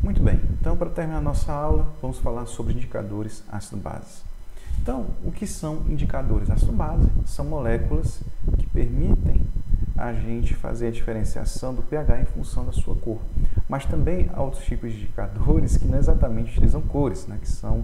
Muito bem, então para terminar a nossa aula, vamos falar sobre indicadores ácido-base. Então, o que são indicadores ácido-base? São moléculas que permitem a gente fazer a diferenciação do pH em função da sua cor. Mas também há outros tipos de indicadores que não exatamente utilizam cores, né? Que são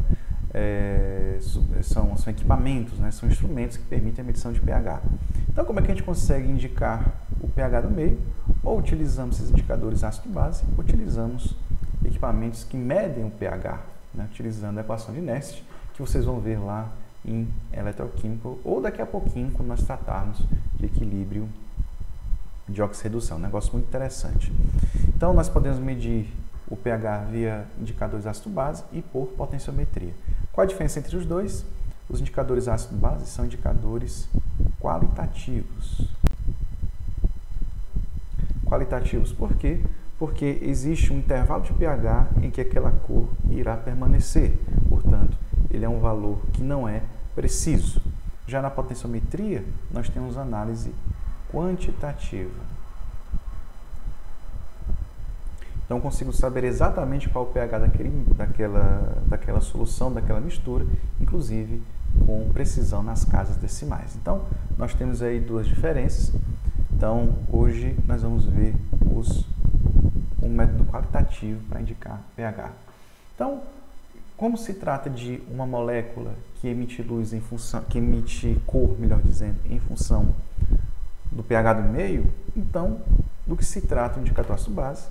equipamentos, né? São instrumentos que permitem a medição de pH. Então, como é que a gente consegue indicar o pH do meio? Ou utilizamos esses indicadores ácido-base, ou utilizamos equipamentos que medem o pH, né? Utilizando a equação de Nernst, que vocês vão ver lá em eletroquímica, ou daqui a pouquinho, quando nós tratarmos de equilíbrio de oxirredução. Um negócio muito interessante. Então, nós podemos medir o pH via indicadores ácido-base e por potenciometria. Qual a diferença entre os dois? Os indicadores ácido-base são indicadores qualitativos. Qualitativos por quê? Porque existe um intervalo de pH em que aquela cor irá permanecer. Portanto, ele é um valor que não é preciso. Já na potenciometria, nós temos análise quantitativa. Então, consigo saber exatamente qual o pH daquela solução, daquela mistura, inclusive com precisão nas casas decimais. Então, nós temos aí duas diferenças. Então, hoje nós vamos ver um método qualitativo para indicar pH. Então, como se trata de uma molécula que emite luz que emite cor, melhor dizendo, em função do pH do meio, então, do que se trata o indicador ácido-base?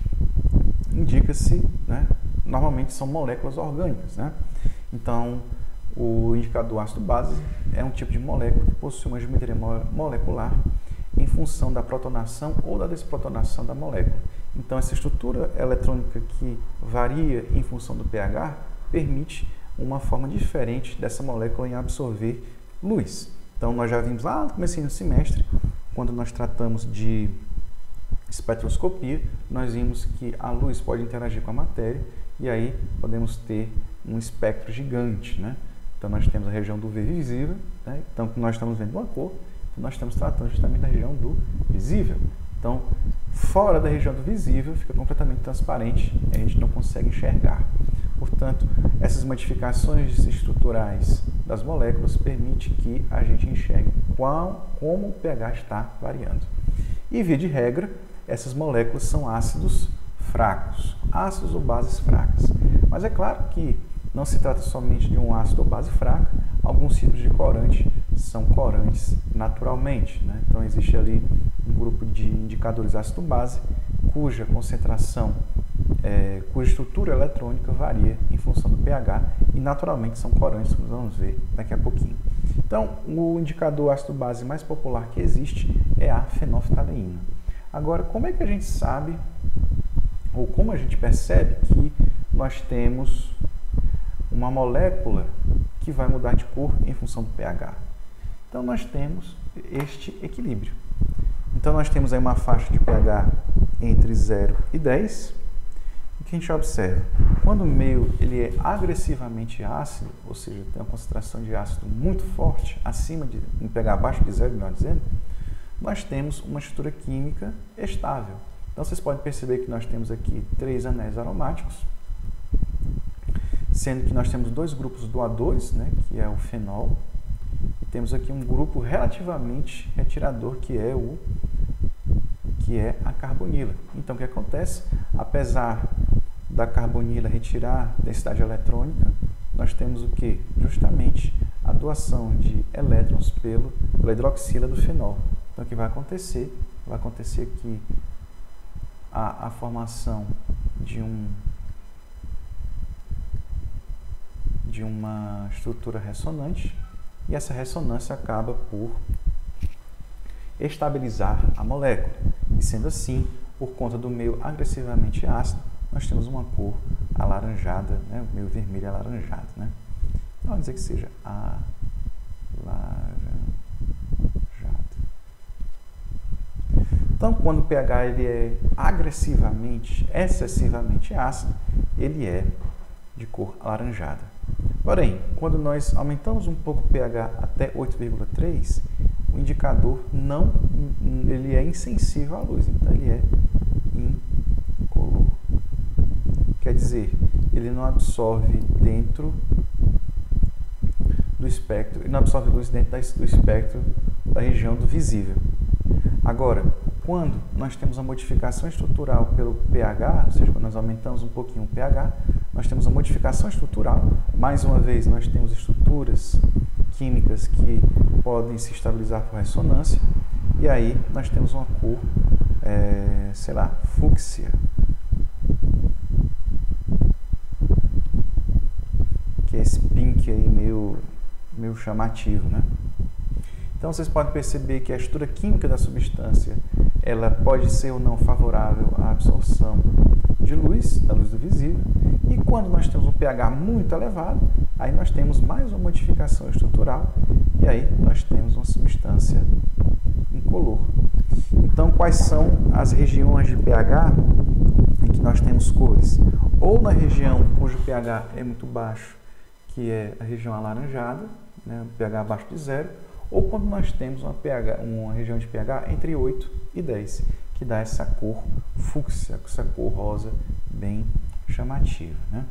Indica-se, né? Normalmente são moléculas orgânicas, né? Então, o indicador ácido-base é um tipo de molécula que possui uma geometria molecular em função da protonação ou da desprotonação da molécula. Então, essa estrutura eletrônica que varia em função do pH permite uma forma diferente dessa molécula em absorver luz. Então, nós já vimos lá no começo do semestre, quando nós tratamos de espectroscopia, nós vimos que a luz pode interagir com a matéria e aí podemos ter um espectro gigante, né? Então, nós temos a região do V visível, né? Então, nós estamos vendo uma cor, então nós estamos tratando justamente da região do visível. Então, fora da região do visível, fica completamente transparente e a gente não consegue enxergar. Portanto, essas modificações estruturais das moléculas permitem que a gente enxergue como o pH está variando. E, via de regra, essas moléculas são ácidos fracos, ácidos ou bases fracas. Mas é claro que não se trata somente de um ácido ou base fraca, alguns tipos de corante são corantes naturalmente, né? Então, existe ali um grupo de indicadores ácido-base cuja concentração, cuja estrutura eletrônica varia em função do pH e naturalmente são corantes, como vamos ver daqui a pouquinho. Então, o indicador ácido-base mais popular que existe é a fenolftaleína. Agora, como é que a gente sabe, ou como a gente percebe que nós temos uma molécula que vai mudar de cor em função do pH? Então, nós temos este equilíbrio. Então, nós temos aí uma faixa de pH entre 0 e 10. O que a gente observa? Quando o meio ele é agressivamente ácido, ou seja, tem uma concentração de ácido muito forte, acima de um pH abaixo de 0, melhor dizendo, nós temos uma estrutura química estável. Então, vocês podem perceber que nós temos aqui 3 anéis aromáticos, sendo que nós temos 2 grupos doadores, né, que é o fenol, e temos aqui um grupo relativamente retirador, que é a carbonila. Então, o que acontece? Apesar da carbonila retirar densidade eletrônica, nós temos o que? Justamente a doação de elétrons pela hidroxila do fenol. Então, o que vai acontecer? Vai acontecer que a formação de uma estrutura ressonante, e essa ressonância acaba por estabilizar a molécula. E sendo assim, por conta do meio agressivamente ácido, nós temos uma cor alaranjada, né? Meio vermelho alaranjado, né? Então, vamos dizer que seja alaranjado. Então, quando o pH ele é excessivamente ácido, ele é de cor alaranjada. Porém, quando nós aumentamos um pouco o pH até 8,3, o indicador ele é insensível à luz, então ele é incolor. quer dizer, ele não absorve dentro do espectro, ele não absorve luz dentro do espectro da região do visível. Agora, quando nós temos a modificação estrutural pelo pH, ou seja, quando nós aumentamos um pouquinho o pH, nós temos a modificação estrutural. Mais uma vez, nós temos estruturas químicas que podem se estabilizar por ressonância, e aí nós temos uma cor, sei lá, fúcsia, que é esse pink aí meio chamativo, né? Então vocês podem perceber que a estrutura química da substância ela pode ser ou não favorável à absorção de luz, da luz do visível, e quando nós temos um pH muito elevado, aí nós temos mais uma modificação estrutural e aí nós temos uma substância incolor. Então, quais são as regiões de pH em que nós temos cores? Ou na região cujo pH é muito baixo, que é a região alaranjada, né, pH abaixo de 0, ou quando nós temos uma região de pH entre 8 e 10, que dá essa cor fúcsia, essa cor rosa bem chamativa, né?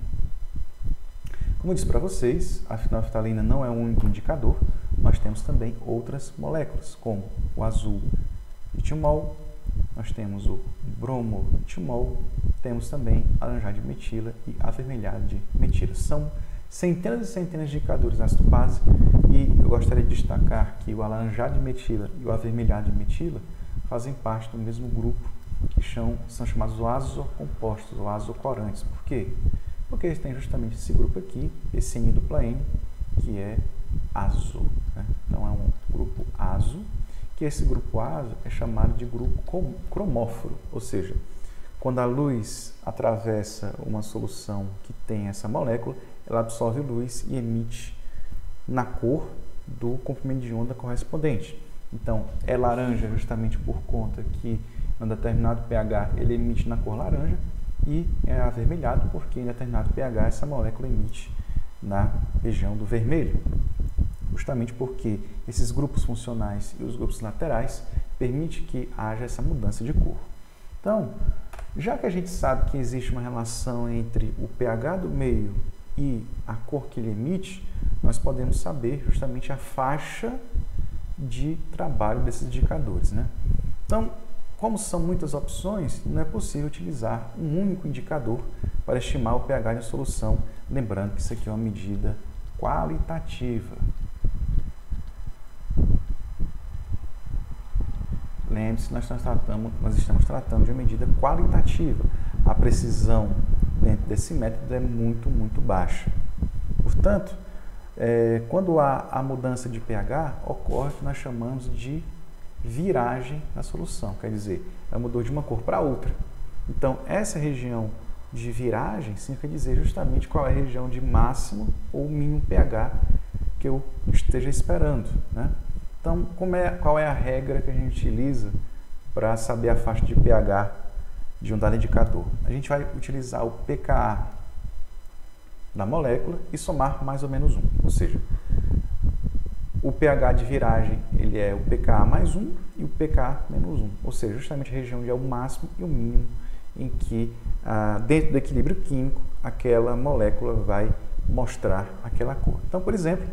Como eu disse para vocês, a fenolftalina não é o único indicador, nós temos também outras moléculas, como o azul etimol, nós temos o bromo etimol, temos também alaranjado de metila e avermelhado de metila. São centenas e centenas de indicadores ácido-base e eu gostaria de destacar que o alaranjado de metila e o avermelhado de metila fazem parte do mesmo grupo que são chamados azocompostos ou azocorantes. Por quê? Porque eles têm justamente esse grupo aqui, esse N dupla N, que é azo, né? Então é um grupo azo, que esse grupo azo é chamado de grupo cromóforo, ou seja, quando a luz atravessa uma solução que tem essa molécula, ela absorve luz e emite na cor do comprimento de onda correspondente. Então, é laranja justamente por conta que em um determinado pH ele emite na cor laranja e é avermelhado porque em determinado pH essa molécula emite na região do vermelho. Justamente porque esses grupos funcionais e os grupos laterais permitem que haja essa mudança de cor. Então, já que a gente sabe que existe uma relação entre o pH do meio e a cor que ele emite, nós podemos saber justamente a faixa de trabalho desses indicadores, né? Então, como são muitas opções, não é possível utilizar um único indicador para estimar o pH de solução, lembrando que isso aqui é uma medida qualitativa. Lembre-se que nós estamos tratando de uma medida qualitativa. A precisão dentro desse método é muito, muito baixa. Portanto, quando há a mudança de pH, ocorre o que nós chamamos de viragem na solução, quer dizer, ela mudou de uma cor para outra. Então, essa região de viragem significa dizer justamente qual é a região de máximo ou mínimo pH que eu esteja esperando, né? Então, qual é a regra que a gente utiliza para saber a faixa de pH de um dado indicador? A gente vai utilizar o pKa da molécula e somar mais ou menos 1, ou seja, o pH de viragem ele é o pKa mais 1 e o pKa menos 1, ou seja, justamente a região onde é o máximo e o mínimo em que, dentro do equilíbrio químico, aquela molécula vai mostrar aquela cor. Então, por exemplo,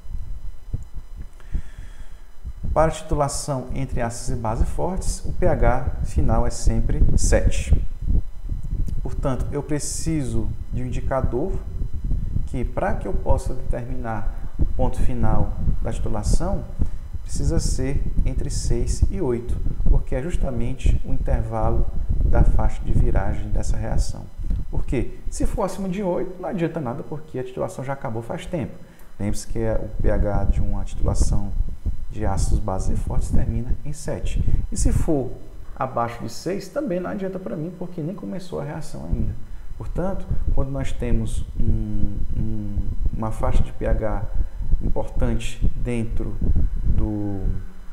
para a titulação entre ácidos e bases fortes, o pH final é sempre 7. Portanto, eu preciso de um indicador que, para que eu possa determinar o ponto final da titulação, precisa ser entre 6 e 8, porque é justamente o intervalo da faixa de viragem dessa reação. Porque se for acima de 8, não adianta nada, porque a titulação já acabou faz tempo. Lembre-se que o pH de uma titulação de ácidos bases e fortes termina em 7. E se for abaixo de 6, também não adianta para mim, porque nem começou a reação ainda. Portanto, quando nós temos uma faixa de pH importante dentro do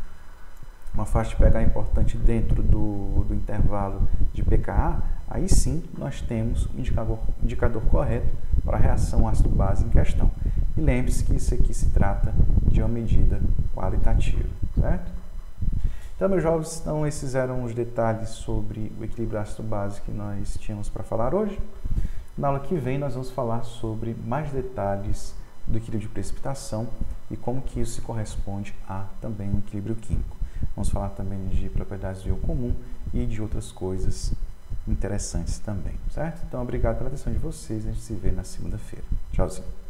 intervalo de pKa, aí sim nós temos o indicador correto para a reação ácido-base em questão. E lembre-se que isso aqui se trata de uma medida qualitativa, certo? Então, meus jovens, esses eram os detalhes sobre o equilíbrio ácido-base que nós tínhamos para falar hoje. Na aula que vem nós vamos falar sobre mais detalhes do equilíbrio de precipitação e como que isso se corresponde a também um equilíbrio químico. Vamos falar também de propriedades do íon comum e de outras coisas interessantes também, certo? Então, obrigado pela atenção de vocês, a gente se vê na segunda-feira. Tchauzinho.